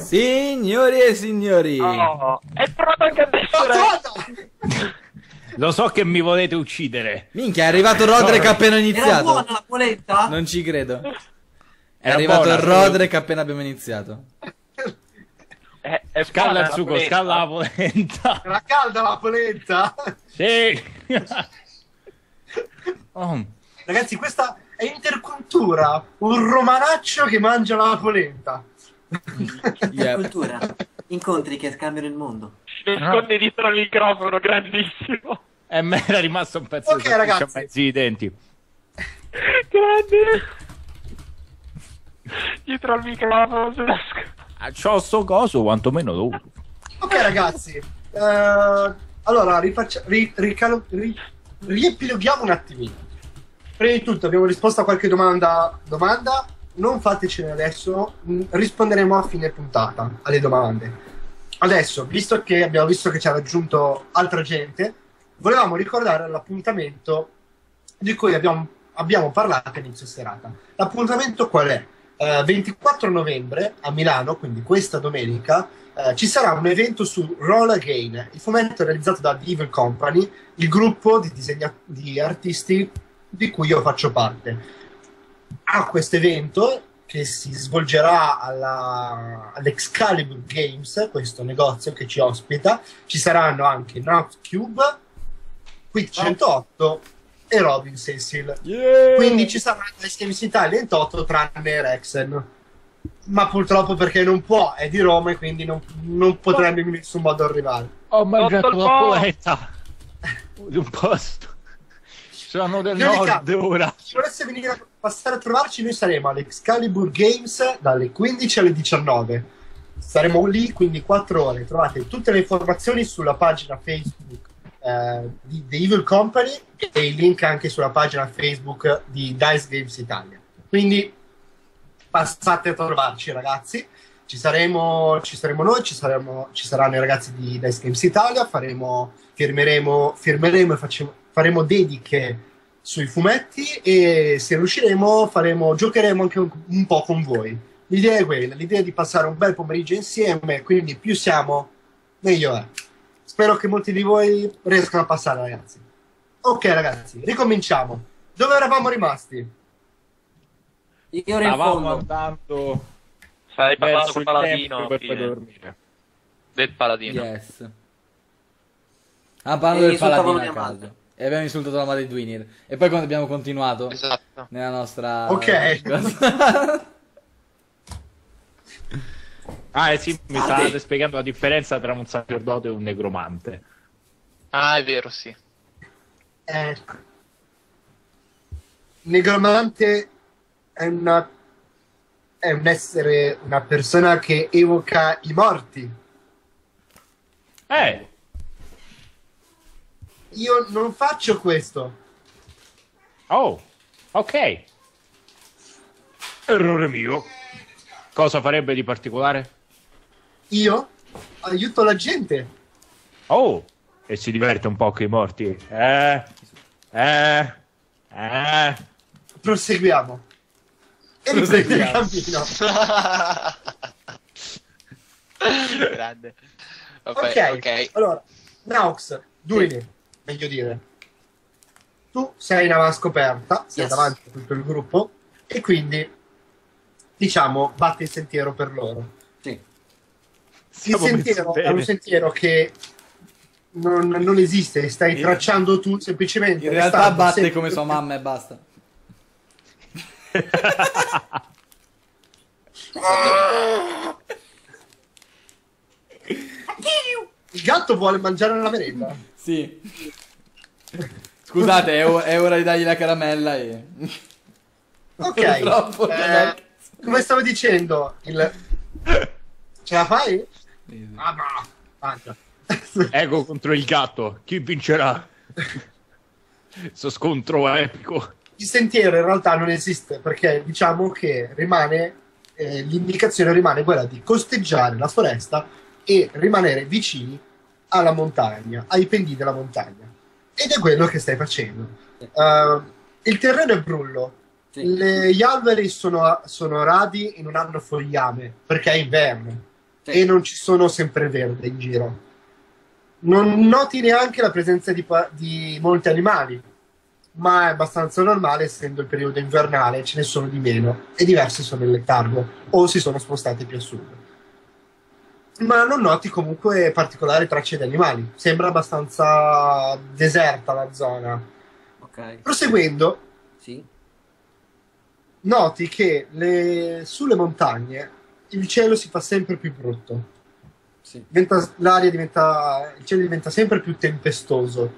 Signori e signori, Oh, è pronto anche adesso. Lo so che mi volete uccidere. minchia, è arrivato Roderick appena Era iniziato. buona la polenta? Non ci credo. È Era arrivato buona, Roderick appena abbiamo iniziato. È Scalla buona il la sugo, polenta. scalla la polenta. Era calda la polenta. Sì. Oh. Ragazzi, questa è intercultura. Un romanaccio che mangia la polenta. Yep. Cultura. Incontri che scambiano il mondo. Si nasconde dietro al microfono, grandissimo. E me era rimasto un pezzo Ok, di salsiccia a ragazzi. mezzi di denti. Grande. Dietro al microfono si nasconde. C'ho sto coso, quantomeno tu. Ok, ragazzi. Allora, riepiloghiamo un attimino. Prima di tutto abbiamo risposto a qualche domanda. Non fatecene adesso, risponderemo a fine puntata alle domande. Adesso, visto che abbiamo visto che ci ha raggiunto altra gente, volevamo ricordare l'appuntamento di cui abbiamo parlato a inizio serata. L'appuntamento qual è? 24 novembre a Milano, quindi questa domenica, ci sarà un evento su Roll Again, il fumetto realizzato da The Evil Company, il gruppo di artisti di cui io faccio parte. A questo evento, che si svolgerà all'Excalibur Games, questo negozio che ci ospita, ci saranno anche Nightcube, Quick 108 e Robin Cecil. Quindi ci sarà Dice Games Italia in toto tranne Rexen, ma purtroppo perché non può, è di Roma e quindi non potrebbe in nessun modo arrivare. Ho mangiato Sotto il la po'. polenta di un posto. Sono del In ogni nord caso, ora. se volesse venire a passare a trovarci, noi saremo all'Excalibur Games dalle 15 alle 19. Saremo lì, quindi 4 ore. Trovate tutte le informazioni sulla pagina Facebook di The Evil Company e il link anche sulla pagina Facebook di Dice Games Italia. Quindi passate a trovarci, ragazzi. Ci saremo noi, ci saranno i ragazzi di Dice Games Italia, firmeremo e faremo dediche sui fumetti e se riusciremo giocheremo anche un po' con voi. L'idea è quella, l'idea è di passare un bel pomeriggio insieme, quindi più siamo meglio è. Spero che molti di voi riescano a passare, ragazzi. Ok, ragazzi, ricominciamo. Dove eravamo rimasti? Io ero in Stavamo fondo. andando Stai parlando verso col il paladino. tempio per poi fine. dormire. Del paladino. Yes. Ah, parlando E del paladino insultavano a mia caso. madre. E abbiamo insultato la madre di Dwinir. E poi quando abbiamo continuato Esatto. nella nostra... Ok. Ah, sì, mi state spiegando la differenza tra un sacerdote e un negromante. Ah, è vero, sì. Negromante è un essere, una persona che evoca i morti. Io non faccio questo. Oh, ok. Errore mio. Cosa farebbe di particolare? Io aiuto la gente. Oh, e si diverte un po' con i morti. Proseguiamo. E riprende il cammino. Grande. Ok. Allora, Naux, Duini, meglio dire. Tu sei in avanscoperta, sei Yes. davanti a tutto il gruppo e quindi, diciamo, batti il sentiero per loro. Sì. Il Siamo sentiero messi è un bene. sentiero che non esiste, stai tracciando tu semplicemente. In realtà restando batte sempre- come sua mamma e basta. Il gatto vuole mangiare la merenda. Sì. Scusate, è ora di dargli la caramella e... Ok. Purtroppo, Come stavo dicendo, ce la fai? Sì. Ah, no. Mangia. Ego contro il gatto. Chi vincerà? Questo scontro epico. Il sentiero in realtà non esiste perché diciamo che l'indicazione rimane quella di costeggiare la foresta e rimanere vicini alla montagna, ai pendii della montagna. Ed è quello che stai facendo. Il terreno è brullo, Sì. gli alberi sono radi e non hanno fogliame perché è inverno. e non ci sono sempreverde in giro. Non noti neanche la presenza di molti animali, ma è abbastanza normale, essendo il periodo invernale, ce ne sono di meno e diversi sono in letargo o si sono spostati più a sud. Ma non noti comunque particolari tracce di animali, sembra abbastanza deserta la zona. Ok. Proseguendo, Sì. noti che sulle montagne il cielo si fa sempre più brutto. Sì. Il cielo diventa sempre più tempestoso.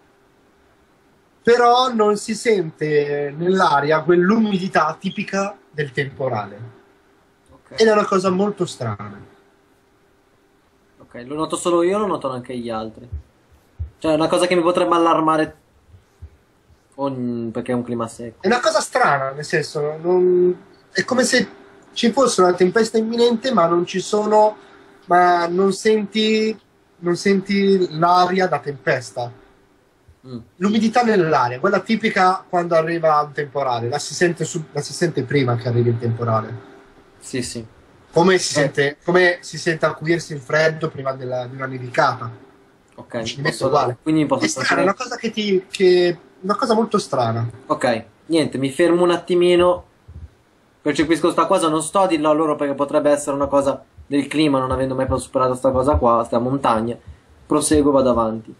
Però non si sente nell'aria quell'umidità tipica del temporale. Ok. Ed è una cosa molto strana. Ok, lo noto solo io o lo notano anche gli altri? Cioè, è una cosa che mi potrebbe allarmare perché è un clima secco. È una cosa strana, nel senso, è come se ci fosse una tempesta imminente, ma non ci sono, ma non senti l'aria da tempesta. L'umidità nell'aria, quella tipica quando arriva un temporale, la si sente prima che arrivi il temporale. Sì, sì. Come si sente acuirsi il freddo prima di una nevicata. Ok, Ci metto uguale. quindi mi posso È strana, è una cosa una cosa molto strana. Ok, niente, mi fermo un attimino. Percepisco sta cosa, non sto a dirlo a loro perché potrebbe essere una cosa del clima, non avendo mai superato sta cosa qua, sta montagna. Proseguo, vado avanti.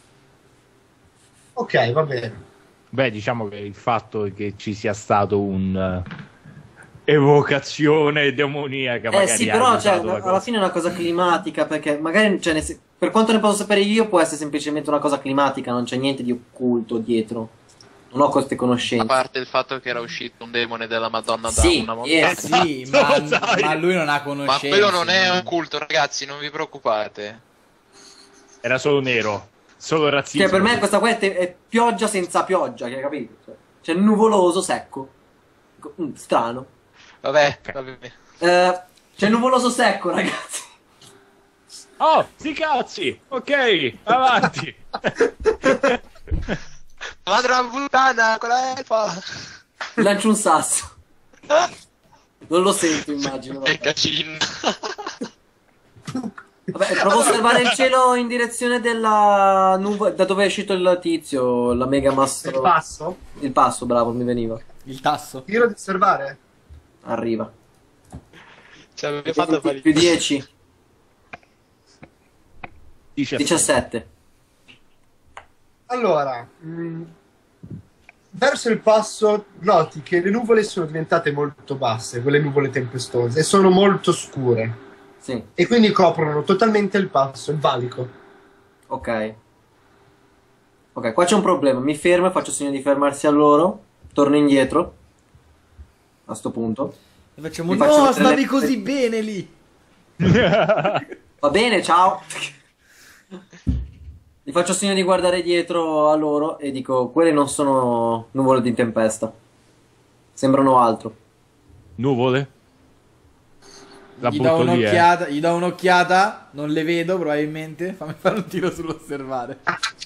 Ok, va bene. Beh, diciamo che il fatto che ci sia stato un evocazione demoniaca magari sì, ha però cioè, aiutato la alla cosa. fine è una cosa climatica, perché magari, cioè, per quanto ne posso sapere io, può essere semplicemente una cosa climatica, non c'è niente di occulto dietro. Non ho queste A conoscenze. parte il fatto che era uscito un demone della Madonna da Sì, una montagna. Sì, ma lui non ha Ma conoscenze. quello non è un culto, ragazzi, non vi preoccupate. Era solo nero, solo razzismo. Cioè, per me questa qua è pioggia senza pioggia, che hai capito? Cioè, nuvoloso secco. Strano. Vabbè, Ok. va bene. C'è nuvoloso secco, ragazzi. Oh, sti cazzi! Ok, avanti! Madre la puttana, quella elfa! Lancio un sasso. Non lo sento, immagino. Che cacin. Vabbè, provo a osservare il cielo in direzione della nuvola, da dove è uscito il tizio, la mega Il mastro. passo, Il passo, bravo, mi veniva. Il tasso. tiro di osservare. Arriva. Cioè, avete fatto fare Più 10, 17. 17. Allora, verso il passo noti che le nuvole sono diventate molto basse, quelle nuvole tempestose, e sono molto scure. Sì, E quindi coprono totalmente il passo, il valico. ok. Ok, qua c'è un problema. Mi fermo e faccio segno di fermarsi a loro. Torno indietro. A sto punto. E facciamo, Mi faccio no, vedere stavi le- così bene lì. Va bene, ciao. Gli faccio segno di guardare dietro a loro e dico: quelle non sono nuvole di tempesta. Sembrano altro. Nuvole? La Gli do butto lì, un'occhiata, gli do un'occhiata, non le vedo probabilmente. Fammi fare un tiro sull'osservare.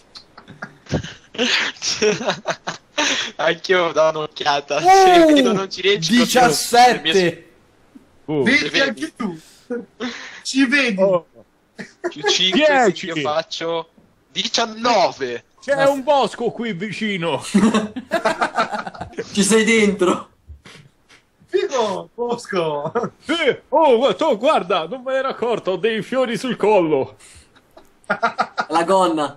Anch'io do un'occhiata. Se vedo non ci riesco. 17! Vedi vedi? anche tu. Ci vedi. Oh, Più 5, 10. io faccio 19. c'è un bosco qui vicino. Ci sei dentro. Figo, Bosco. Oh, tu guarda, non me ne ero accorto, ho dei fiori sul collo. La gonna.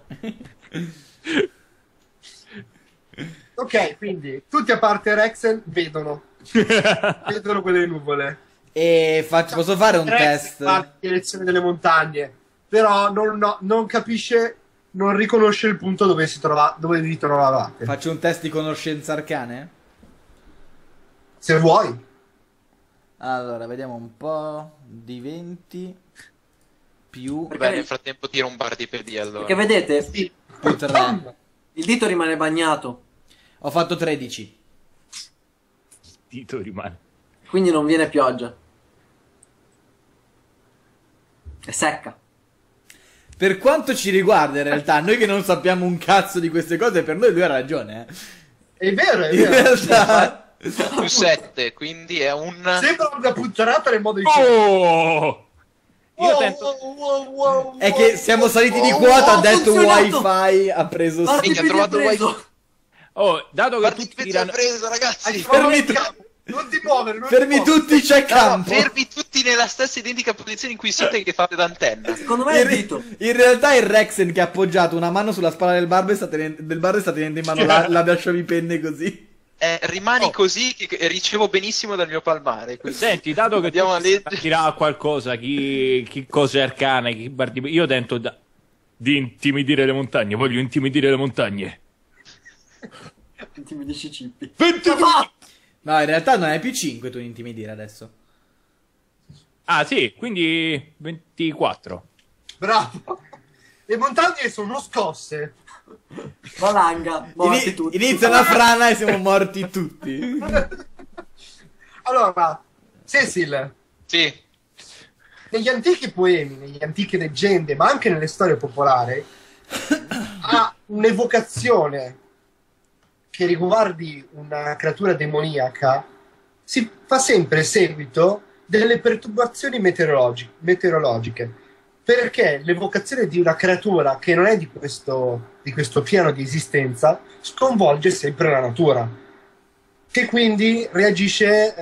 Ok, quindi tutti a parte Rexen vedono quelle nuvole. E posso fare un Rexen test? fa la direzione delle montagne, però non capisce, non riconosce il punto dove vi trovavate. Faccio un test di conoscenze arcane? Se vuoi. Allora, vediamo un po'. Di 20 più, Vabbè, nel frattempo tiro un bar di PD allora. Perché vedete, Sì. più 3. il dito rimane bagnato. Ho fatto 13. Dito rimane. Quindi non viene pioggia. È secca. Per quanto ci riguarda, in realtà, noi che non sappiamo un cazzo di queste cose, per noi lui ha ragione, È vero, è In vero. realtà... Più 7, quindi è un... Sembra una puttanata nel modo di Oh! Io tento... È che siamo saliti di quota, ha detto funzionato! wifi, ha preso... Guardi, Minchia, ha trovato il wifi. Oh, dato che Guardi, tutti pezzo ha tirano... preso, ragazzi. Fermi, Non ti muovere, non fermi ti muovere. tutti, c'è No, campo. fermi tutti nella stessa identica posizione in cui siete che fate d'antenna. Secondo me è In, il dito. in realtà è Rexen che ha appoggiato una mano sulla spalla del bardo e sta tenendo in mano la lasciavipenne così. Rimani così che ricevo benissimo dal mio palmare. Quindi. Senti, dato che Andiamo a tutti leggere. tirà qualcosa, chi cose arcane, chi bardi... Io tento di intimidire le montagne, voglio intimidire le montagne. Intimidisci Cippi. 22! No, in realtà non è più 5 tu intimidire adesso. Ah sì, quindi 24. Bravo. Le montagne sono scosse. Valanga, morti tutti. Inizia una frana e siamo morti tutti. Allora, Cecil, Sì. negli antichi poemi, negli antiche leggende, ma anche nelle storie popolari, ha un'evocazione che riguardi una creatura demoniaca, si fa sempre seguito delle perturbazioni meteorologiche, perché l'evocazione di una creatura che non è di questo piano di esistenza sconvolge sempre la natura, che quindi reagisce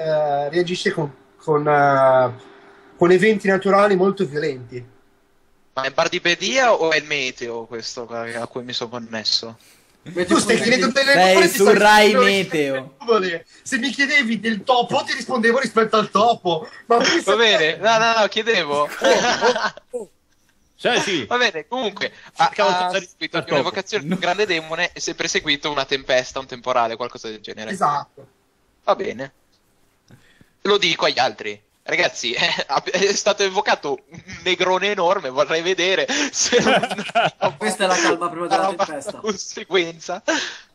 con eventi naturali molto violenti. Ma è Bardipedia o è il meteo questo a cui mi sono connesso? Tu stai chiedendo delle Sei nuvole, su ti sto Rai chiedendo Meteo. delle nuvole. Se mi chiedevi del topo, ti rispondevo rispetto al topo. Ma Va bene, no, chiedevo. Sì. Va bene, comunque, Cercavo di seguito stare un'evocazione di un grande demone e sempre seguito una tempesta, un temporale, qualcosa del genere. Esatto. Va bene. Lo dico agli altri. Ragazzi, è stato evocato un negrone enorme, vorrei vedere se Questa è la calma prima della roba tempesta. conseguenza.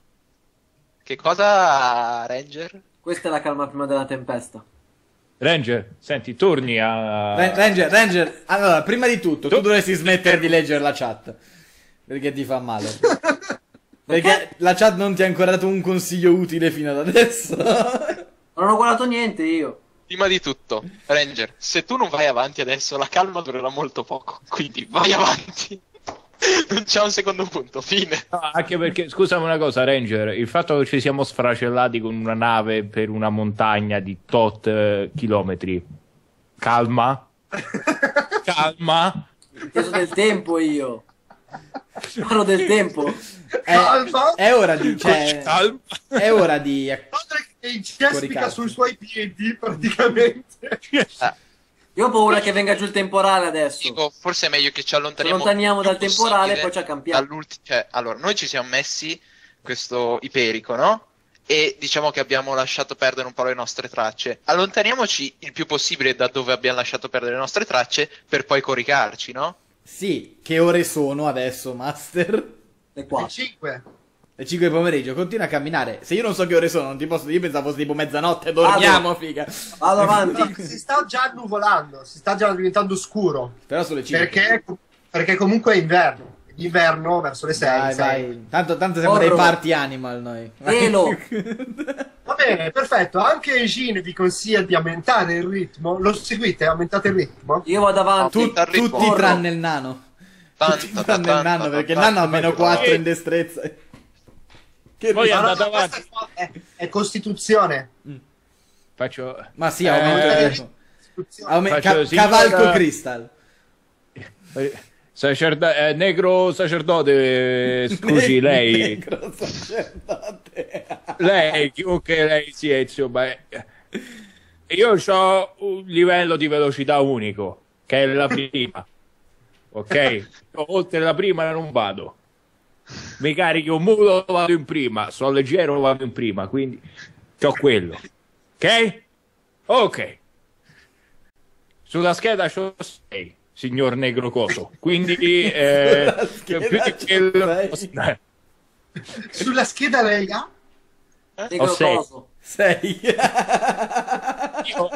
Che cosa, Ranger? Questa è la calma prima della tempesta. Ranger, senti, torni a... Ranger, allora, prima di tutto, tu dovresti smettere di leggere la chat. Perché ti fa male. Perché la chat non ti ha ancora dato un consiglio utile fino ad adesso. Non ho guardato niente io. Prima di tutto, Ranger, se tu non vai avanti adesso, la calma durerà molto poco. Quindi vai avanti. Non c'è un secondo punto, fine. No, anche perché, scusami una cosa, Ranger, il fatto che ci siamo sfracellati con una nave per una montagna di tot chilometri. Calma. Calma. Ho chiesto del tempo io. Parlo del tempo. Calma. È ora di... Cioè, Calma. è ora di... Padre che incespica Coricarsi. sui suoi piedi, praticamente. Io ho paura che venga giù il temporale adesso. Dico, forse è meglio che ci allontaniamo. Ci allontaniamo più dal temporale possibile e poi ci accampiamo. Cioè, allora, noi ci siamo messi questo iperico, no? E diciamo che abbiamo lasciato perdere un po' le nostre tracce. Allontaniamoci il più possibile da dove abbiamo lasciato perdere le nostre tracce per poi coricarci, no? Sì, che ore sono adesso, Master? Le Le 4. 5. Le 5 di pomeriggio, continua a camminare. Se io non so che ore sono, non ti posso dire, io pensavo fosse tipo mezzanotte, dormiamo, figa. Vado avanti. Si sta già annuvolando, si sta già diventando scuro. Però sono le 5. Perché comunque è inverno. D'inverno verso le 6. Vai. Tanto siamo dei party animal noi. Elo. Va bene, perfetto. Anche Gene vi consiglia di aumentare il ritmo. Lo seguite? Aumentate il ritmo? Io vado avanti. Tutti Corro. tranne il nano. Tutti tranne il nano, perché il nano ha meno 4 in destrezza. Che Poi ridere. andate avanti. È Costituzione. Faccio... Ma sì, aumento il ritmo. Faccio sì, Cavalco guarda- Crystal. Negro sacerdote, scusi, lei... Negro sacerdote. Lei, chiunque lei sia, insomma... Io ho un livello di velocità unico, che è la prima. Ok? Oltre la prima non vado. Mi carichi un mulo, vado in prima. Sono leggero, vado in prima. Quindi c'ho quello. Ok? Ok. Sulla scheda c'ho 6, signor Negro Coso. Quindi Sulla scheda c'ho 6. Sulla scheda lei ha? Negro Ho sei. coso. 6. Io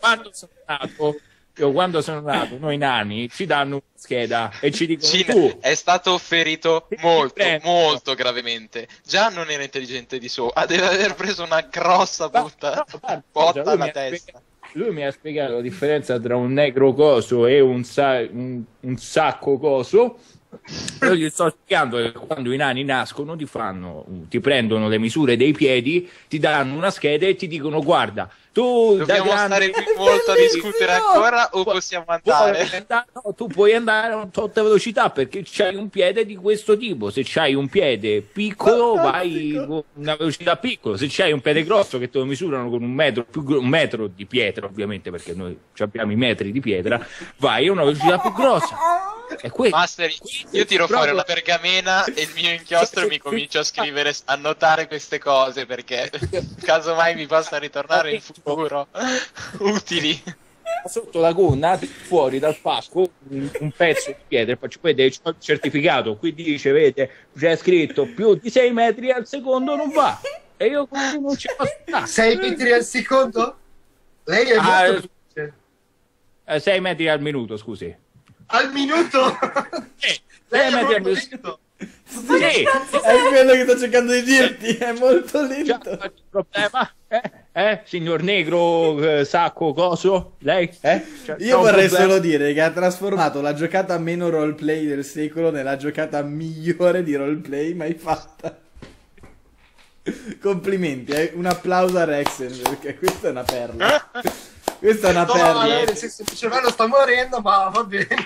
quando sono nato, noi nani ci danno una scheda e ci dicono Gene tu. è stato ferito Ti molto, prendo. molto gravemente. Già non era intelligente di suo, deve aver preso una grossa botta No, guarda, botta lui alla mi ha testa. lui mi ha spiegato la differenza tra un negro coso e un sacco coso. Io gli sto spiegando che quando i nani nascono ti prendono le misure dei piedi, ti danno una scheda e ti dicono guarda, tu Dobbiamo da grande stare qui molto a discutere ancora o possiamo andare? No, tu puoi andare a una certa velocità perché c'hai un piede di questo tipo. Se c'hai un piede piccolo vai con una velocità piccola, se c'hai un piede grosso che te lo misurano con un metro di pietra, ovviamente perché noi abbiamo i metri di pietra, vai a una velocità più grossa. Master, io tiro fuori una pergamena e il mio inchiostro mi comincio a scrivere, a notare queste cose perché casomai mi possa ritornare in futuro utili. Sotto la gonna, fuori dal pasco, un pezzo di pietra, faccio vedere il certificato, qui dice, vedete, c'è scritto più di 6 metri al secondo non va. E io non ci posso stare. 6 metri al secondo? Lei è molto veloce. 6 metri al minuto, scusi. Al minuto? Lei è molto lento. Sì, È quello che sto cercando di dirti, è molto lento. c'è un problema? Signor negro, sacco, coso? Lei? C'è Io un vorrei problema? solo dire che ha trasformato la giocata meno roleplay del secolo nella giocata migliore di roleplay mai fatta. Complimenti, un applauso a Rexen perché questa è una perla. Questa è una No, perla. nel senso, il mio cervello sta morendo, ma va bene.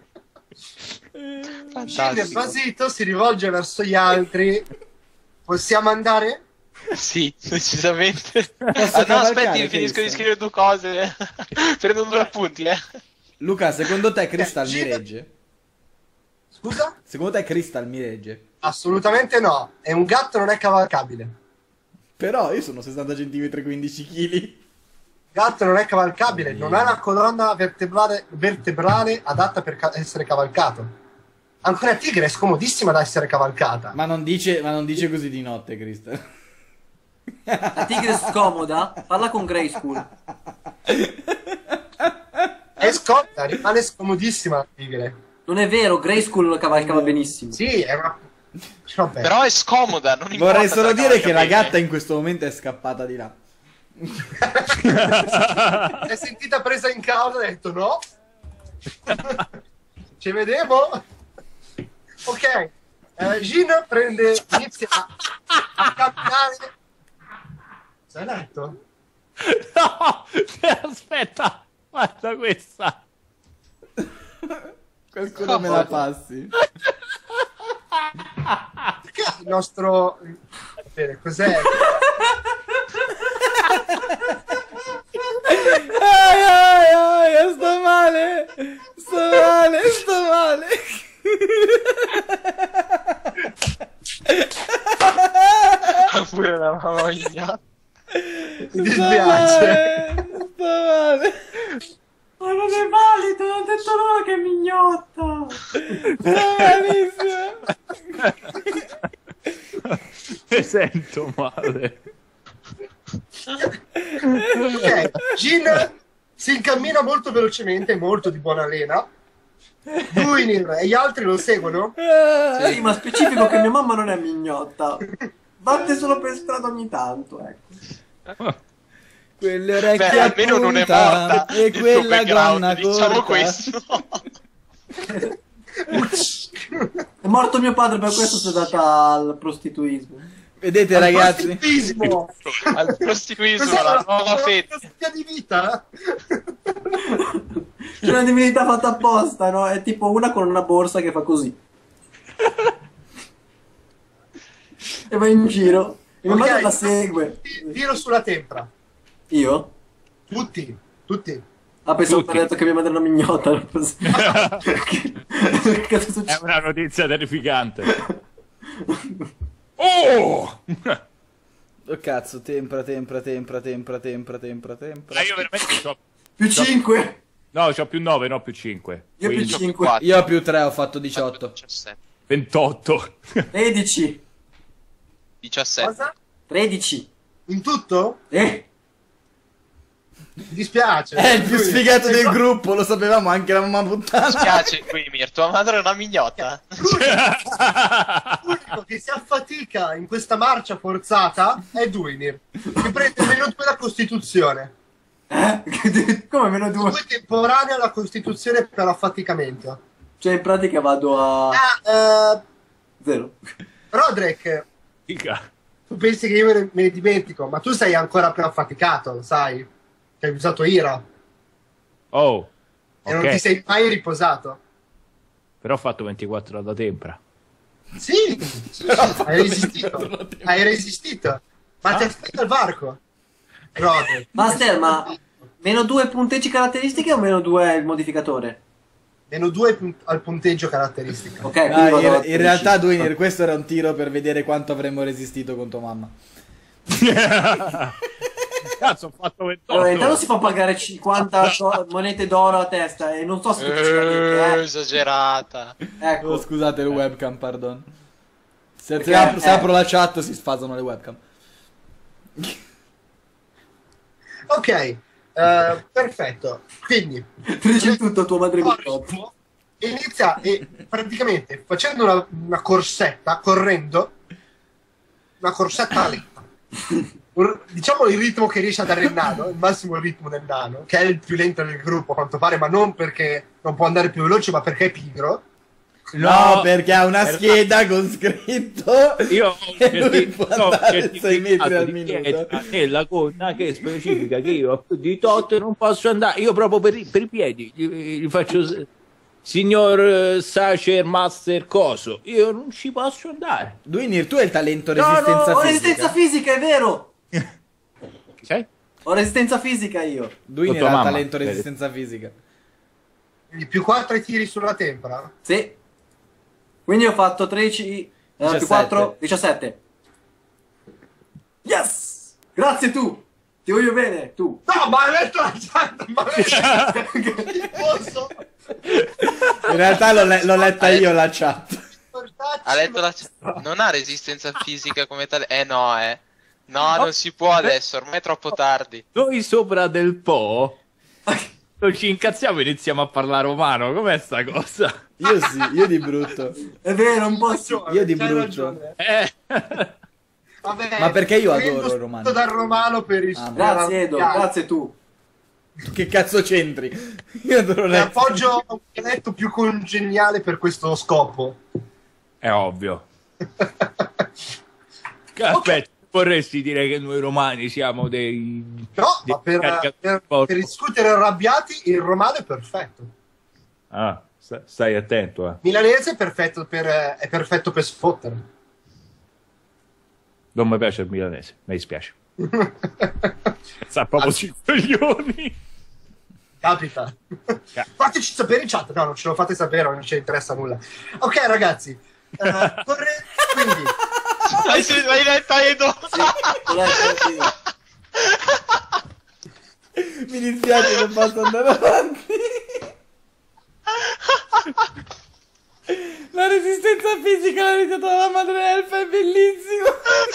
Gin è basito, si rivolge verso gli altri. Possiamo andare? Sì, decisamente. Posso No, cavalcare, aspetti, finisco di Cristian? scrivere due cose. Prendo due appunti, Luca, secondo te Crystal mi Gin- regge? Scusa? Secondo te Crystal mi regge? Assolutamente no. È un gatto, non è cavalcabile. Però io sono 60 cm 15 kg. Gatto non è cavalcabile, non ha una colonna vertebrale adatta per essere cavalcato. Anche una tigre è scomodissima da essere cavalcata. Ma non dice così di notte, Crystal. La tigre è scomoda? Parla con Grayskull. È scomoda, rimane scomodissima la tigre. Non è vero, Grayskull lo cavalcava benissimo. Sì, è una... Vabbè. Però è scomoda, non importa. Vorrei solo se dire che la cavalca gatta bene. in questo momento è scappata di là. È sentita presa in causa e ha detto no. Ci vedevo. Ok. Gin inizia a camminare. Cosa hai detto? No, aspetta, guarda questa. Qualcuno me la passi. Perché il nostro... Bene, cos'è? Ai, sto male. Sto male. Pure la mamma. Mi dispiace. Sto male. Ma non è valido, non ho detto no che mignotta. Sto malissimo. Mi sento male. Ok, Gin si incammina molto velocemente, molto di buona lena. Duinir e gli altri lo seguono. Sì, ma specifico che mia mamma non è mignotta. Batte solo per strada ogni tanto, ecco. Quelle orecchie Beh, a almeno non è punta morta. e il tuo quella background, gonna diciamo corta. questo. È morto mio padre, per questo si è data al prostituismo. Vedete ragazzi, Prostituismo. Al prostituismo, Cos'è la nuova una fede. filosofia di vita? C'è una divinità fatta apposta, no? È tipo una con una borsa che fa così. E va in giro. E mia Ok. madre la segue. Tiro sulla tempra. Io? Tutti. Ah, pensavo Tutti. che detto che mia madre è una mignotta. Che cazzo È succede? una notizia terrificante. Oh! oh cazzo, tempra. Io veramente c'ho... Più 5? No, c'ho più 9, no più 5. Io più Quindi 5. Io ho più 3, ho fatto 18. 17. 28. 13. 17. Cosa? 13. In tutto? Mi dispiace. È il più sfigato del gruppo, lo sapevamo anche la mamma Mi puttana. spiace, Quimir, tua madre è una mignotta. L'unico che si affatica in questa marcia forzata è Duinir, che prende meno 2 la Costituzione. Come meno 2? 2 temporanea alla costituzione per affaticamento. Cioè in pratica vado a... 0. Roderick, Figa. tu pensi che io me ne dimentico, ma tu sei ancora più affaticato, sai? Che hai usato ira Oh, e non ok. ti sei mai riposato. Però ho fatto 24 da tempra. Sì, hai resistito. Hai resistito. Ma ti affetta il varco. Roderick. Master, ma meno 2 punteggi caratteristiche o meno 2 il modificatore? Meno 2 al punteggio caratteristico. Ok, quindi vado a in realtà, 13. Dwinir, questo era un tiro per vedere quanto avremmo resistito con tua mamma. Cazzo, ho fatto 28. Allora, intanto si fa pagare 50 monete d'oro a testa e non so specificamente, Esagerata. Oh, Ecco. scusate il webcam, pardon. Se Perché, apro la chat si sfasano le webcam. Ok, perfetto. Quindi Dici tutto, tua madre mi tocca. inizia e praticamente facendo una corsetta, correndo, una corsetta lenta. Diciamo il ritmo che riesce a dare il nano, il massimo ritmo del nano, che è il più lento del gruppo a quanto pare, ma non perché non può andare più veloce, ma perché è pigro. No, perché ha una scheda con scritto Io ho e lui può andare 6 metri al minuto. nella gonna che specifica che io a più di tot non posso andare. Io proprio per i piedi gli faccio signor Sacer Master Coso. Io non ci posso andare. Dwinir, tu hai il talento No, resistenza ho fisica. resistenza fisica, è vero! Chi sei? Ho resistenza fisica io. Dwinir Tua ha il mamma, talento vedi. resistenza fisica. Quindi più 4 ai tiri sulla tempra. Sì. Quindi ho fatto 13 più 17. 4, 17. Yes! Grazie tu! Ti voglio bene, tu. No, ma hai letto la chat, ma posso? In realtà l'ho letta io la chat. Ha letto non ha resistenza fisica come tale. No, No, non si può adesso, ormai è troppo tardi. Noi sopra del Po non ci incazziamo e iniziamo a parlare romano. Com'è sta cosa? Io sì, io di brutto. È vero, un po' sì. Io di C'hai brutto. ragione. Vabbè, Ma perché io prendo adoro il spunto romano. dal romano per il Grazie Edo, grazie tu. Che cazzo c'entri? Io adoro E lei. appoggio un dialetto più congeniale per questo scopo. È ovvio. Aspetta, vorresti dire che noi romani siamo dei... No, dei ma per discutere arrabbiati il romano è perfetto. Ah, stai attento, eh. Milanese è perfetto per sfottere. Non mi piace il milanese, mi dispiace. Sa proprio 5 milioni. Capita. Fateci sapere in chat. No, non ce lo fate sapere, non ci interessa nulla. Ok, ragazzi. Quindi, L'hai letta, Edo? Mi dispiace, non posso andare avanti. La resistenza fisica l'ha iniziata dalla madre elfa, è bellissimo.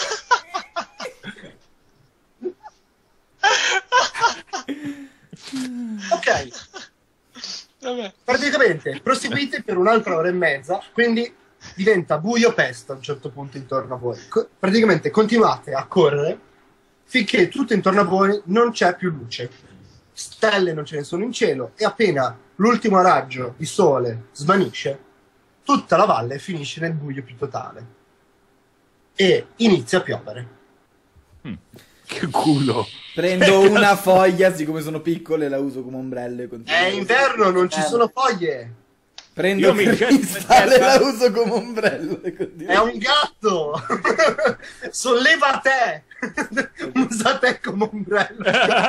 ok. Vabbè. Praticamente proseguite per un'altra ora e mezza, quindi diventa buio peste a un certo punto intorno a voi. Praticamente continuate a correre finché tutto intorno a voi non c'è più luce. Stelle non ce ne sono in cielo e appena l'ultimo raggio di sole svanisce, tutta la valle finisce nel buio più totale e inizia a piovere. Che culo. Prendo una foglia, siccome sono piccole, la uso come ombrello. E È continuo. inverno, non ci sono foglie. Prendo Io mi cristallo e la uso come ombrello. E continuo. È un gatto! Solleva te! Usa te come ombrello.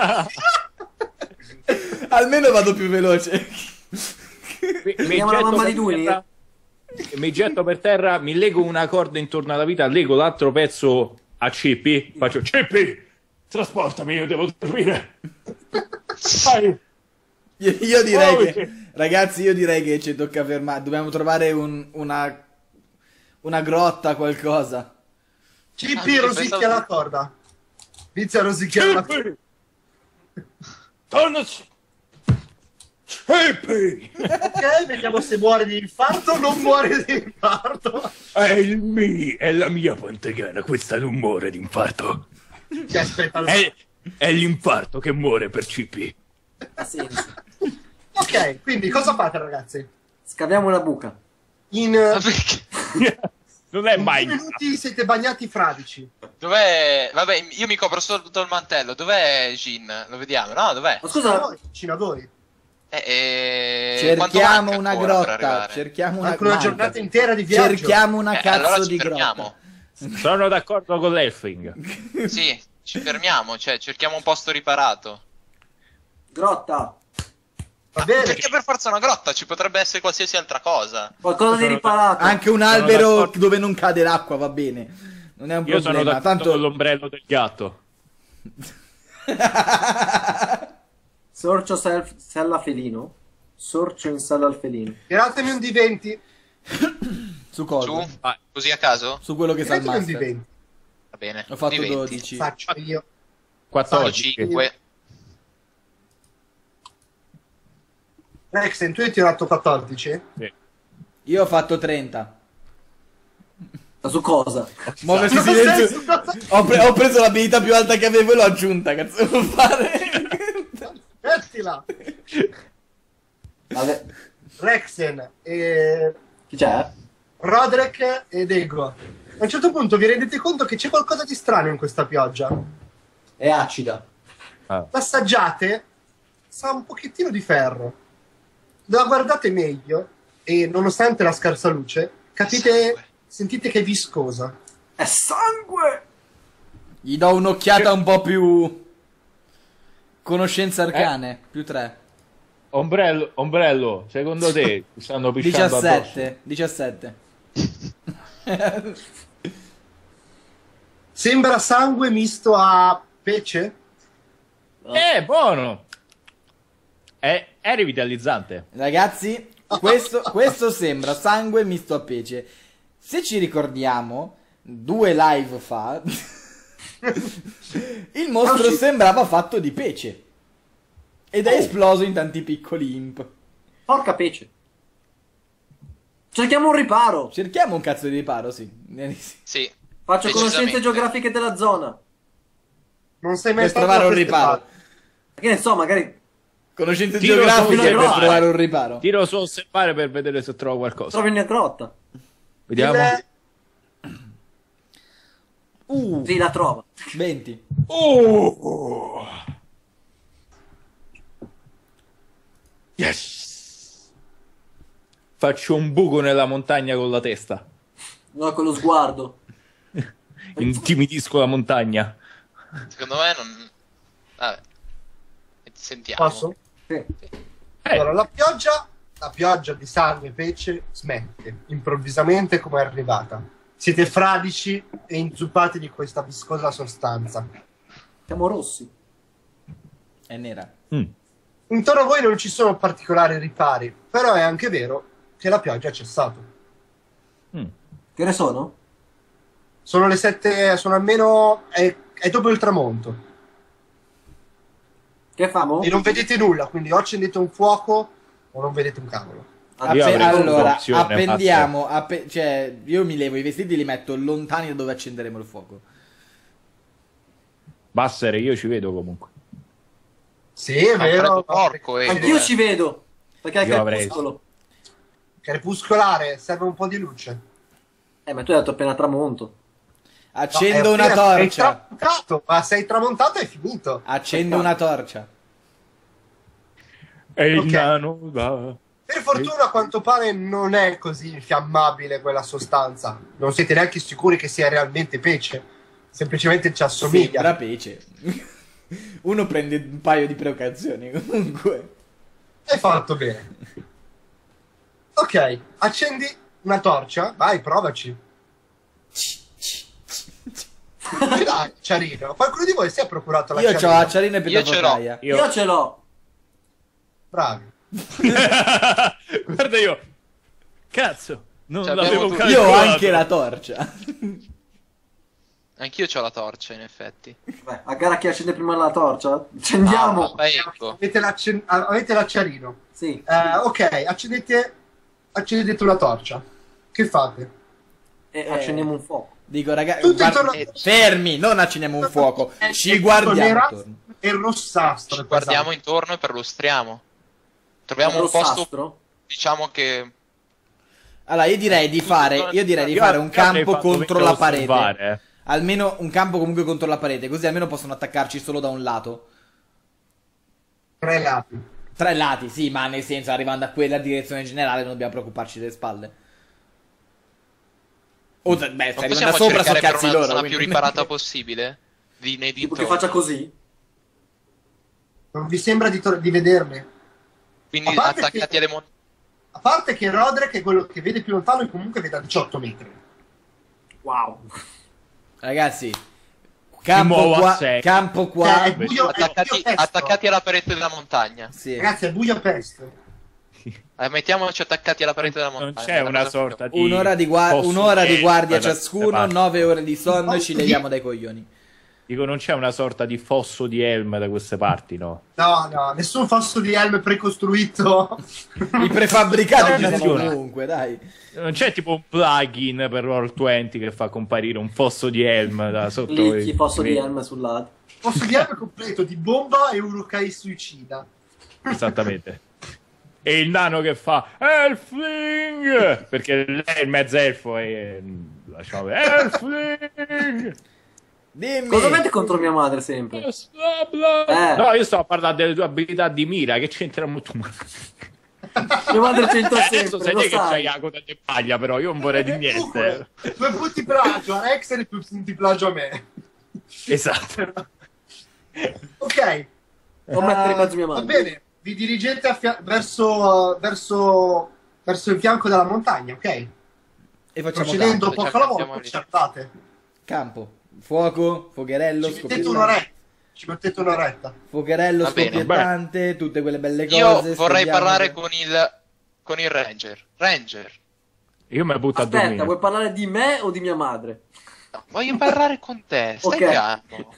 Almeno vado più veloce. Mi Vediamo la mamma di Duni. Mi getto per terra, mi lego una corda intorno alla vita, lego l'altro pezzo a Cippi, faccio Cippi, trasportami, io devo dormire. Vai. Io direi che, ragazzi, io direi che ci tocca fermare. Dobbiamo trovare una grotta, qualcosa. Cippi rosicchia la corda. Inizia a rosicchiare la corda. Cippi! Tornaci! Cippi! Ok, vediamo se muore di infarto o non muore di infarto. È la mia pantegana, questa non muore d'infarto. Che aspetta, È l'infarto che muore per CP. Ha senso. Ok, quindi cosa fate, ragazzi? Scaviamo una buca. In Ma perché? Non è 2 mai. minuti siete bagnati fradici. Dov'è? Vabbè, io mi copro solo tutto il mantello. Dov'è Jin? Lo vediamo? No, dov'è? Ma scusa, Vicino a voi. Quanto Cerchiamo manca una ancora per grotta. arrivare? Cerchiamo una Anche una manca. giornata intera di viaggio. Cerchiamo una cazzo allora ci di fermiamo. grotta. Sono d'accordo con l'Elfing. Sì, ci fermiamo, cioè cerchiamo un posto riparato. grotta. Va bene. Perché per forza una grotta? Ci potrebbe essere qualsiasi altra cosa. Qualcosa di riparato. Anche un albero dove non cade l'acqua va bene. Non è un Io sono problema. d'accordo Tanto con l'ombrello del gatto. Sorcio sella felino. Sorcio in sella al felino. Tiratemi un D20. su cosa? Su? Ah. Così a caso? Su quello che sa il Tiratemi un master. D20. Va bene. Ho fatto Di 20. 12. Faccio io. 14. 5. Rexen, tu hai tirato 14? Sì. Io ho fatto 30. Ma su cosa? Muoversi Non silenzio. sei su cosa- Ho preso l'abilità più alta che avevo e l'ho aggiunta. Cazzo devo fare? Mettila. Vabbè. Rexen, Chi c'è? Roderick ed Ego. A un certo punto vi rendete conto che c'è qualcosa di strano in questa pioggia. È acida. L'assaggiate, sa un pochettino di ferro. La guardate meglio e nonostante la scarsa luce, Sangue. sentite che è viscosa. È sangue! Gli do un'occhiata un po' più. Conoscenze arcane. Più 3. Ombrello, secondo te ti stanno pisciando addosso? 17. Sembra sangue misto a pece? Buono! È rivitalizzante. Ragazzi, questo sembra sangue misto a pece. Se ci ricordiamo, 2 live fa, il mostro sembrava fatto di pece. Ed è esploso in tanti piccoli imp. Porca pece. Cerchiamo un riparo. Cerchiamo un cazzo di riparo, sì. Sì. Faccio conoscenze Decisamente. geografiche della zona. Non sei mai Per stato trovare da un queste riparo. parti. Che ne so, magari. Conoscenze Tiro geografiche su per osservare. trovare un riparo. Tiro su osservare per vedere se trovo qualcosa. Trovi una grotta. Vediamo. Sì, la trova. 20. Yes! Faccio un buco nella montagna con la testa. No, con lo sguardo. Intimidisco la montagna. Secondo me non... Vabbè. Sentiamo. Posso? Sì. Allora, la pioggia di sangue e pece smette improvvisamente come è arrivata. Siete fradici e inzuppati di questa viscosa sostanza. Siamo rossi. È nera. Intorno a voi non ci sono particolari ripari, però è anche vero che la pioggia ha cessato. Che ne sono? Sono le 7, sono almeno... è dopo il tramonto. Che famo? E non vedete nulla, quindi o accendete un fuoco o non vedete un cavolo. Io avrei Allora, un'opzione, appendiamo. Cioè, io mi levo i vestiti e li metto lontani da dove accenderemo il fuoco. Bassere, io ci vedo comunque. Sì, è Ma un vero. freddo porco, Anch'io ci vedo. Perché è Io avrei- crepuscolo. Crepuscolare, serve un po' di luce. Ma tu hai detto appena tramonto. Accendo No, una sei torcia. tramontato, ma sei tramontato e è finito. Accendo una torcia. E il Ok. nano va. Per fortuna a quanto pare non è così infiammabile quella sostanza. Non siete neanche sicuri che sia realmente pece. Semplicemente ci assomiglia. Sembra pece. Uno prende un paio di precauzioni comunque. Hai fatto bene. Ok, accendi una torcia. Vai, provaci. Dai, Ciarino. Qualcuno di voi si è procurato la Io ho ciarina? acciarina e Io ce l'ho. pedofocraia. Io ce l'ho. Bravi. Guarda io. Cazzo, non Cioè, l'avevo abbiamo tutti- Io ho calcolato. anche la torcia. Anch'io ho la torcia, in effetti. Beh, a gara chi accende prima la torcia? Accendiamo. Ah, ecco. Avete l'acciarino. Sì. Ok, accendete una torcia. Che fate? E accendiamo un fuoco. Dico, ragazzi, Tutto intorno- fermi, non acciniamo un fuoco, È ci tutto guardiamo nerazzurro intorno. e rossastro. Ci guardiamo intorno e perlustriamo. Troviamo un Rossastro? posto, diciamo che... Allora, io direi di fare un Io avrei campo fatto contro meglio la parete. osservare. Almeno un campo comunque contro la parete, così almeno possono attaccarci solo da un lato. 3 lati. 3 lati, sì, ma nel senso, arrivando a quella direzione generale non dobbiamo preoccuparci delle spalle. O, beh, Non stai possiamo da sopra, so cercare per cazzi una loro. zona quindi- più riparata possibile? Nei Tipo che dintorni. faccia così? Non vi sembra di vederle? Quindi A parte attaccati che- alle montagne. A parte che Roderick è quello che vede più lontano e comunque vede a 18 metri. Wow. Ragazzi, muovo a qua, sé. campo qua. È buio Attaccati, pesto. attaccati alla parete della montagna. Sì. Ragazzi, è buio pesto. Mettiamoci attaccati alla parete della montagna. Non c'è è la una cosa sorta di Un'ora di fosso guardia da queste ciascuno, parti. 9 ore di sonno e ci leviamo dai coglioni. Dico, non c'è una sorta di fosso di Helm da queste parti, no? No, nessun fosso di Helm precostruito. I prefabbricati ci sono funziona. ovunque, dai. Non c'è tipo un plugin per Roll20 che fa comparire un fosso di Helm da sotto Clicchi i- fosso di i- Helm sul lato. Fosso di Helm completo di bomba e Urukai suicida. Esattamente. E il nano che fa Elfling! Perché lei è il mezzelfo e lasciamo vedere. Elfling! Dimmi. Cosa mette contro mia madre sempre? Bla bla. Eh. No, io sto a parlare delle tue abilità di mira, che c'entrano tu? Mia madre c'entra Adesso sempre, sai lo te che c'hai sai. la coda di paglia, però io non vorrei di niente. 2 punti plagio a Rex e 2 punti plagio a me. Esatto. Ok. Non mettere in mezzo mia Va madre. bene, vi dirigete verso il fianco della montagna, ok? E facciamo Procedendo campo. poco alla Facciamo volta, lì. ci alzate. Campo. Fuoco, fuocherello, Ci mettete scoppiettante. un'oretta. Ci mettete un'oretta. Fuocherello, Va bene, scoppiettante, tutte quelle belle cose. Io vorrei studiamo. parlare con il Ranger. Ranger, Io mi butto a Aspetta, dormire. vuoi parlare di me o di mia madre? no, voglio parlare con te. Stai Ok. calmo.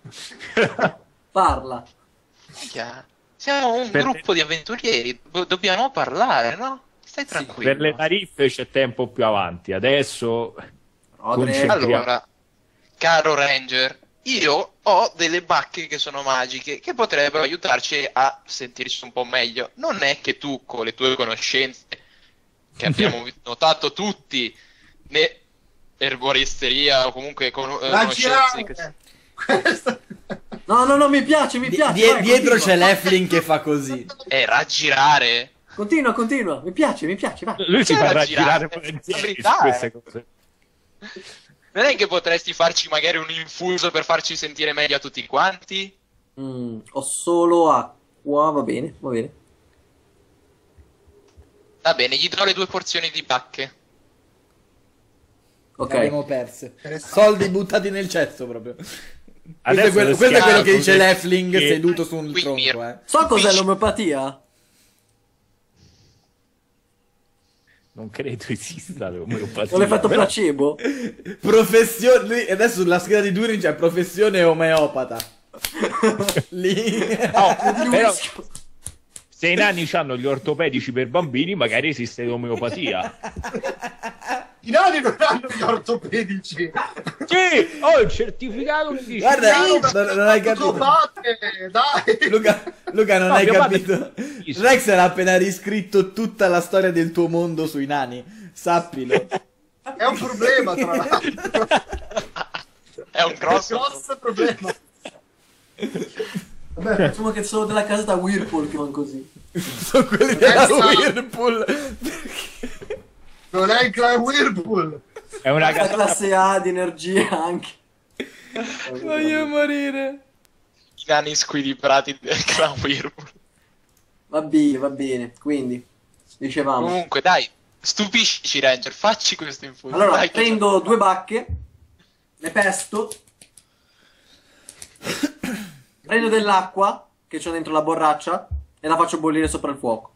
Parla. Stai calmo. Siamo un Per- gruppo di avventurieri. Dobbiamo parlare, no? Stai tranquillo. Per le tariffe c'è tempo più avanti. Adesso Roderick. Allora, caro Ranger, io ho delle bacche che sono magiche che potrebbero aiutarci a sentirci un po' meglio. Non è che tu, con le tue conoscenze, che abbiamo notato tutti, né erboristeria o comunque La conoscenze che... girare! Questa- No, mi piace, vai, Dietro continua. c'è l'Eflin che fa così. raggirare. Continua, mi piace, vai. lui si C'è fa da raggirare girare, volentieri la su verità, queste cose. Non è che potresti farci magari un infuso per farci sentire meglio a tutti quanti? Ho solo acqua, va bene. Va bene, gli do le 2 porzioni di bacche. Ok. Abbiamo perse. Interessante. Soldi buttati nel cesso proprio. Adesso Questo è quello che dice rischiamo l'Efling che- seduto su un Quindi, tronco, eh. So cos'è l'omeopatia? Non credo esista l'omeopatia. Ho l'effetto però- placebo? Professione. Adesso sulla scheda di Turing c'è professione omeopata. Lì. No, però Luisco. se i nani hanno gli ortopedici per bambini, magari esiste l'omeopatia. I nani non hanno gli ortopedici. Sì, ho il certificato che dice Guarda, Sì, non hai Lo capito. fate, dai. Luca, non No, hai mio padre- capito. Rex era appena riscritto tutta la storia del tuo mondo sui nani. Sappilo. È un problema, tra l'altro. È un grosso... Grosso problema. Vabbè, facciamo che sono della casetta Whirlpool che vanno così. Sono quelli della Whirlpool. Non è il clan Whirlpool. è una La casata classe A di energia anche. Voglio morire. I nani squilibrati del clan Whirlpool. Va bene. Quindi, dicevamo. Comunque, dai, stupiscici, Ranger, facci questo infuso. Allora, dai, che- prendo 2 bacche, le pesto, prendo dell'acqua che c'ho dentro la borraccia e la faccio bollire sopra il fuoco.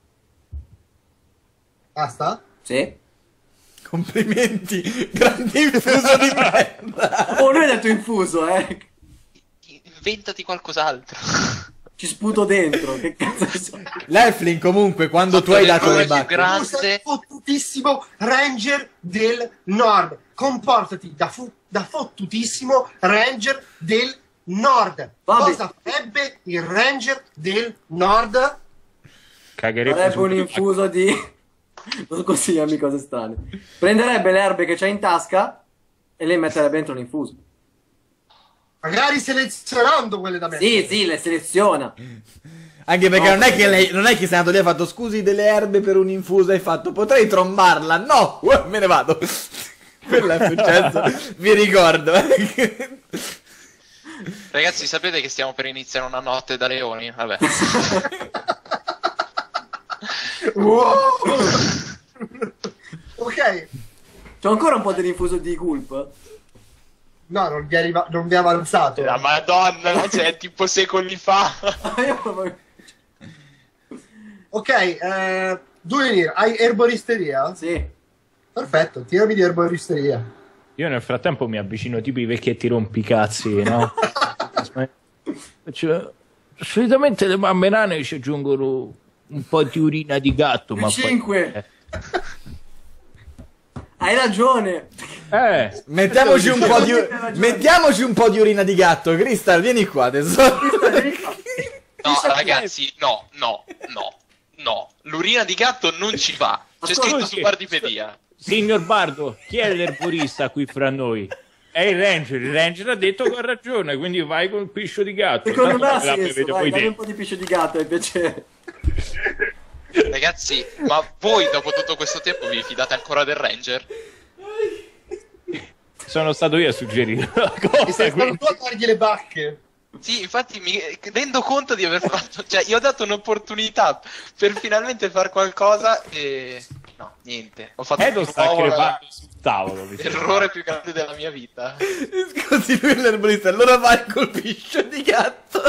Basta? Sì? Complimenti. Grande infuso di merda. Oh, lui ha detto infuso, Inventati qualcos'altro. ci sputo dentro. Che cazzo so? L'Elfling comunque, quando tu hai dato le bacche... grande. Tu sei fottutissimo Ranger del Nord. Comportati da fottutissimo Ranger del Nord. Vabbè. Cosa farebbe il Ranger del Nord? Cagherebbe Farebbe un sul- infuso di... Non consigliami cose strane. Prenderebbe le erbe che c'ha in tasca e le metterebbe dentro un infuso. Magari selezionando quelle da mettere. Sì, le seleziona. Anche perché non è che lei, non è che sei andato lì e ha fatto scusi delle erbe per un infuso, hai fatto potrei trombarla? No, me ne vado. Quello è successo, vi ricordo. Ragazzi, sapete che stiamo per iniziare una notte da leoni? Vabbè. Wow! Ok. C'ho ancora un po' dell'infuso di Gulp. No, non vi è avanzato. La madonna, cioè, tipo secoli fa. Ok, Dunir, hai erboristeria? Sì. Perfetto, tirami di erboristeria. Io nel frattempo mi avvicino tipo i vecchietti rompicazzi, no? Solitamente le mamme rane ci aggiungono un po' di urina di gatto, ma poi... 5. Hai ragione. Mettiamoci un po' di urina di gatto. Crystal, vieni qua tesoro. No, ragazzi, no. L'urina di gatto non ci va. C'è Ascolta, scritto su Bardipedia. Signor Bardo, chi è l'erborista qui fra noi? È il Ranger ha detto che ha ragione, quindi vai con il piscio di gatto. Secondo me ha Tanto la senso, bevete vai, voi dammi un dentro. po' di piscio di gatto, è piacere. Ragazzi, ma voi dopo tutto questo tempo vi fidate ancora del Ranger? Sono stato io a suggerire la E cosa, sei stato quindi... tu a dargli le bacche. Sì, infatti mi rendo conto di aver fatto... Cioè, io ho dato un'opportunità per finalmente fare qualcosa e... No, niente. Ho fatto Edo un sta nuovo crepando sul tavolo. mi sembra. errore più grande della mia vita. Scusi, lui è l'erborista, allora vai col piscio di gatto.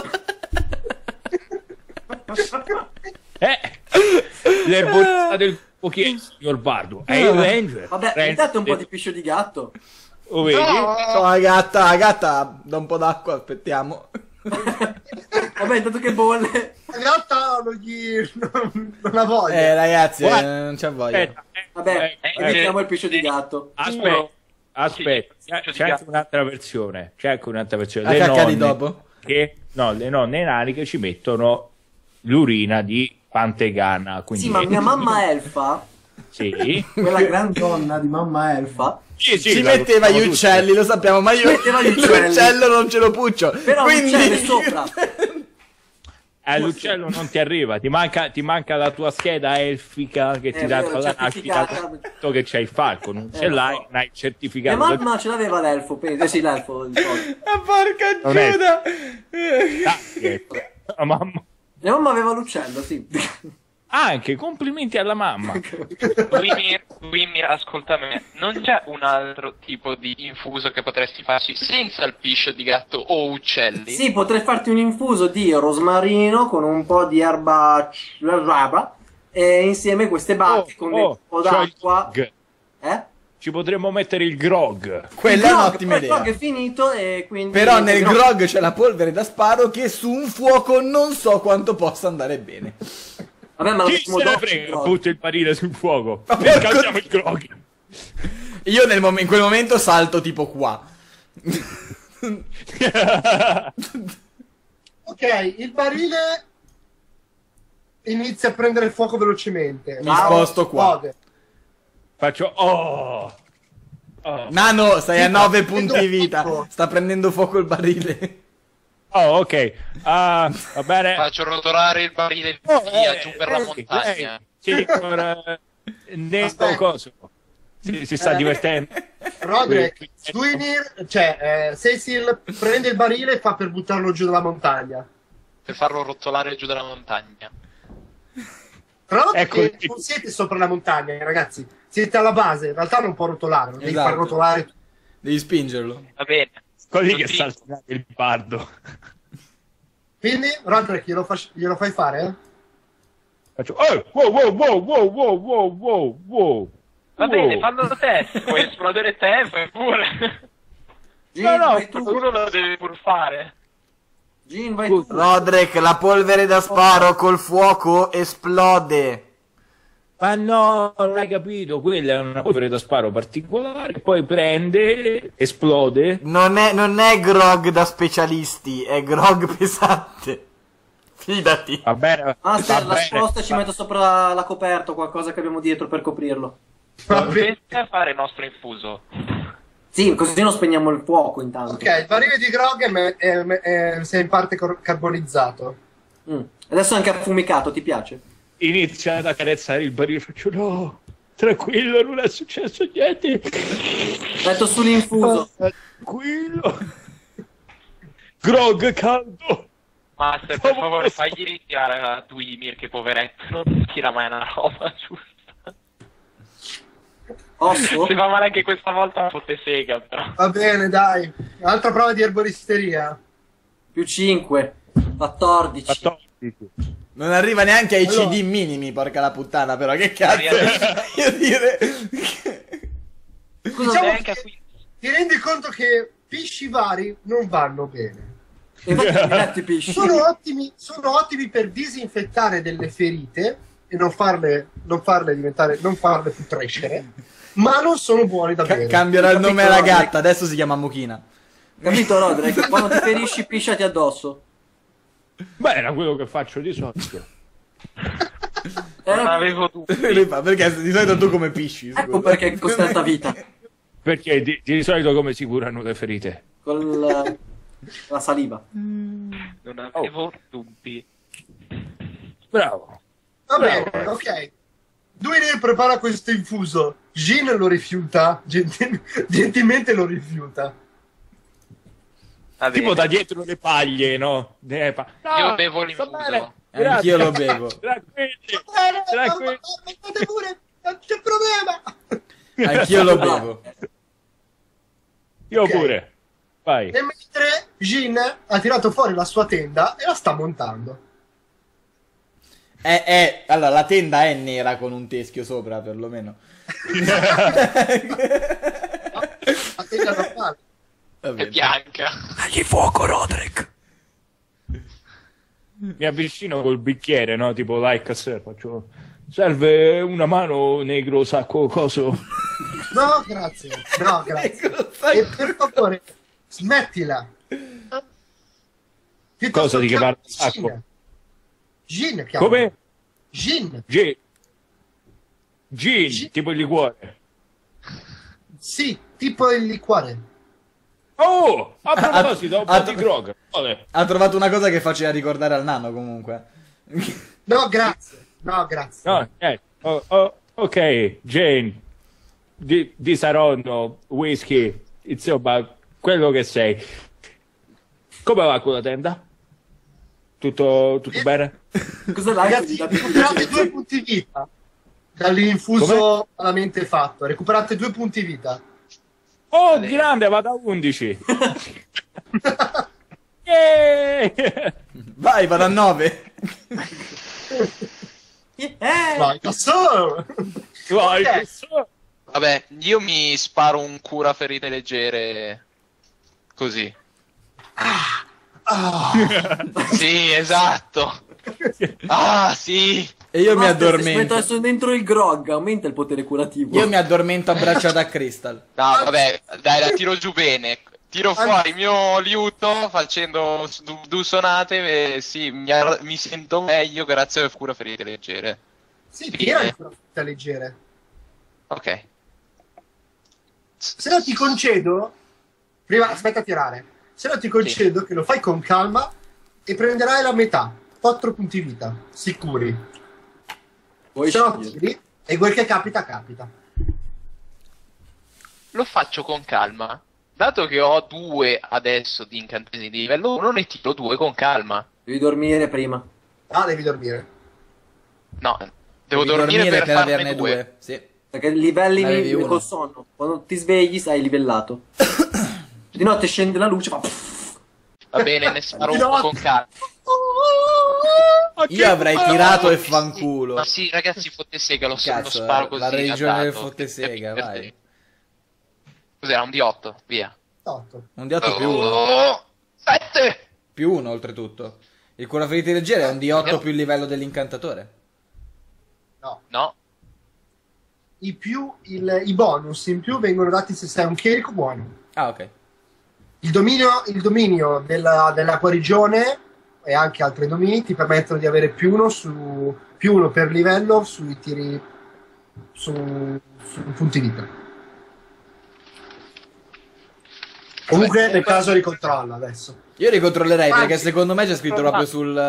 L'erborista del pochino, signor Bardo. È il Ranger. Vabbè, Ranger intanto un po' del- di piscio di gatto. Lo vedi? No, la gatta, da un po' d'acqua, aspettiamo. Vabbè, intanto che bolle. In realtà non ha voglia. Ragazzi, Guarda. non c'è voglia. Aspetta, Vabbè, mettiamo il piscio di gatto. aspetta, c'è anche un'altra versione. C'è anche un'altra versione. La cacca di dopo? Le nonne nani che ci mettono l'urina di Pantegana. Quindi Sì, ma mia mamma elfa, Sì. quella gran donna di mamma elfa, Sì, Ci la metteva conosciamo gli tutti. uccelli, lo sappiamo, ma io metteva gli uccelli. l'uccello non ce lo puccio. però quindi... l'uccello è sopra. L'uccello non ti arriva, ti manca la tua scheda elfica che ti dà vero, la nascita, certificata. detto che c'hai il falco, non ce lo l'hai, so. non hai il Mia certificato. mamma ce l'aveva l'elfo, penso. Sì, l'elfo. il coso. Ah, porca Non è- Giuda! La mamma. Mia mamma aveva l'uccello, sì. Anche complimenti alla mamma. Wimir, ascolta me, non c'è un altro tipo di infuso che potresti farci senza il piscio di gatto o uccelli? Sì, potrei farti un infuso di rosmarino con un po' di erba e insieme queste bacche con un po' cioè il d'acqua. grog. Eh? Ci potremmo mettere il grog. Quella è un'ottima poi il grog idea. è finito e quindi... Però nel no. grog c'è la polvere da sparo che su un fuoco non so quanto possa andare bene. Vabbè, ma lo Chi mettiamo se ne dopo il frega? grog. Butta il barile sul fuoco. Ma E porco- scaldiamo il grog. Io in quel momento salto tipo qua. Ok, il barile inizia a prendere fuoco velocemente. Mi sposto qua. Esplode. Faccio Nano, stai a 9 punti prendo vita. fuoco. Sta prendendo fuoco il barile. ok. Va bene. Faccio rotolare il barile via giù per la montagna. Sì, Nero Aspetta. coso. Si sta divertendo. Roderick, Duinir, Cecil prende il barile e fa per buttarlo giù dalla montagna. Per farlo rotolare giù dalla montagna. Tra l'altro Ecco, che non siete sopra la montagna, ragazzi. Siete alla base, in realtà non può rotolare, non devi Esatto. far rotolare. Devi spingerlo. Va bene. Quelli che Tutti- saltano il bardo. Quindi, Roderick, glielo fai fare? Eh? Faccio wow. Va bene, fallo te. Puoi esplodere te, fai pure. No, Vai tu. Qualcuno lo deve pur fare. Gin, vai tu. Roderick, la polvere da sparo col fuoco esplode. Ma no, non hai capito, quella è una polvere da sparo particolare, poi prende, esplode. Non è grog da specialisti, è grog pesante. Fidati. Va bene, Master, va la bene. sposta e ci metto sopra la coperta, qualcosa che abbiamo dietro per coprirlo. Va bene. Pensa a fare il nostro infuso. Sì, così non spegniamo il fuoco intanto. Ok, il barile di grog si è in parte carbonizzato. Adesso è anche affumicato, ti piace? Inizia ad accarezzare il barile, faccio no, tranquillo, non è successo niente. Metto sull'infuso. Tranquillo. Grog caldo. Master, per favore, fagli ritirare a Dweemir, che poveretto, non tira mai una roba giusta. Osso? Si fa male anche questa volta, fotte sega, però. Va bene, dai. Altra prova di erboristeria. Più 5. 14. 14. Non arriva neanche ai Allora. CD minimi, porca la puttana, però che cazzo. Io dire... Scusa, Diciamo Neanche a che 15. ti rendi conto che pesci vari non vanno bene. infatti mi metti i pesci. Sono ottimi per disinfettare delle ferite e non farle più crescere, ma non sono buoni da bere. Cambierà il nome alla Capito, gatta, adesso si chiama Muchina. Capito, Roderick? Quando ti ferisci, pisciati addosso. Beh, era quello che faccio di solito. Non avevo dubbi. Lui fa, perché di solito tu come pisci? Ecco scusa. perché è costretta vita. Perché di solito come si curano le ferite? Con la saliva. Non avevo dubbi. Bravo. Va bene, ok. Duinir prepara questo infuso. Jin lo rifiuta, gentilmente lo rifiuta. Va bene. Tipo da dietro le paglie, no? No, Io bevo sta l'infuso. bene. Anch'io lo bevo. Tranquilli. Bene, fate pure, non c'è problema. Anch'io lo bevo. Io Ok. pure. Vai. E mentre Jin ha tirato fuori la sua tenda e la sta montando. Allora, la tenda è nera con un teschio sopra, perlomeno. La tenda normale. Va È bene. bianca. Dagli fuoco, Roderick. Mi avvicino col bicchiere, no? Tipo like a sir, faccio... Serve una mano, negro, sacco, coso. No, grazie. No, grazie. E per favore, smettila. Cosa di che chiama parla? Sacco. Jin chiama. Come? Jin. Gin. Gin. Tipo il liquore. Sì, tipo il liquore. Oh! A proposito, un po' a- di grog. Vabbè. Ha trovato una cosa che faceva ricordare al nano, comunque. No, grazie. No, grazie. No, ok, Jane, di Saronno, whisky, insomma, quello che sei. Come va con la tenda? Tutto bene? Cosa l'hai? Ragazzi, recuperate 2 punti vita. Dall'infuso malamente fatto. Recuperate 2 punti vita. Oh, grande, vado a 11. Yeah! Vai, vado a 9. Vai, cazzo! Vai, Ok. questo- Vabbè, io mi sparo un cura ferite leggere. Così. Ah, Sì, esatto. Ah, sì. E io mi Master, se ci metto addormento. adesso dentro il grog, aumenta il potere curativo. Io mi addormento abbracciato a Crystal. No, vabbè, dai, la tiro giù bene. Tiro fuori il mio liuto facendo due sonate e sì, mi sento meglio grazie al cura ferite leggere. sì, Sì, tira il ferite leggere. Ok. Se no ti concedo. Prima, aspetta a tirare. Se no ti concedo che lo fai con calma e prenderai la metà. 4 punti vita. Sicuri. Poi Se no scegliere. tiri e quel che capita, capita. Lo faccio con calma. Dato che ho 2 adesso di incantesimi di livello 1, ne tiro 2 con calma. Devi dormire prima. Ah, devi dormire. No, devo Devi dormire per farne averne 2. 2. Sì. Perché livelli Avevi uno. col sonno. Quando ti svegli sei livellato. Di notte scende la luce, fa... Va bene, ne sparo No. uno con calma. Io avrei tirato e fanculo. Ma sì, ragazzi, fotte sega, lo Cazzo, sparo così. la religione a del dato. fotte sega, Per vai. te. Cos'era, un D8? Via. 8. Un D8 più 1. Oh, 7! più 1 oltretutto. Il curaferiti leggero è un D8 più il livello dell'incantatore. No. I bonus in più vengono dati se sei un chierico buono. Ah, ok. Il dominio della guarigione e anche altri domini ti permettono di avere più uno per livello sui tiri su punti vita. Comunque nel caso ricontrollo adesso. Io ricontrollerei perché Anzi, secondo me c'è scritto proprio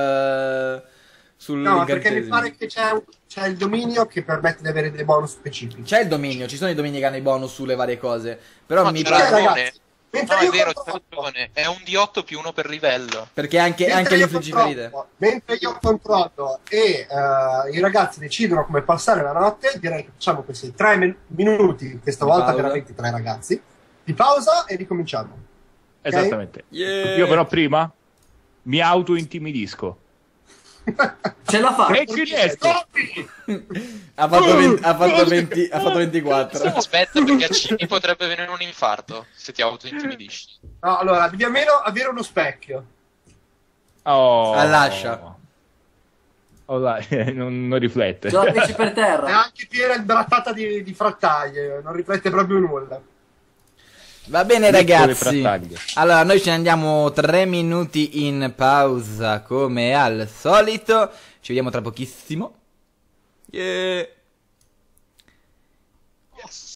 No, perché mi sull'incantesimo. pare che c'è il dominio che permette di avere dei bonus specifici. C'è il dominio, ci sono i domini che hanno i bonus sulle varie cose. Però No, mi c'è pare... ragazzi, mentre No, è io vero, c'è controllo- ragione. È un D8 più 1 per livello. Perché anche mentre io l'infliggi ferite. controllo- Mentre io controllo e i ragazzi decidono come passare la notte, direi che facciamo questi 3 minuti, questa Di volta pausa. veramente 3 ragazzi, di pausa e ricominciamo. Esattamente. Yeah. Io però prima mi auto-intimidisco. Ce la fa. E ci riesco. Ha fatto 24. Aspetta, perché a Cini potrebbe venire un infarto se ti auto-intimidisci. No, allora, devi almeno avere uno specchio. Oh. Lascia. Oh, dai, non riflette. Ce la feci per È terra. anche piena imbrattata di frattaglie, non riflette proprio nulla. Va bene Piccole ragazzi. frattaglie. Allora noi ce ne andiamo 3 minuti in pausa come al solito. Ci vediamo tra pochissimo. Yeah.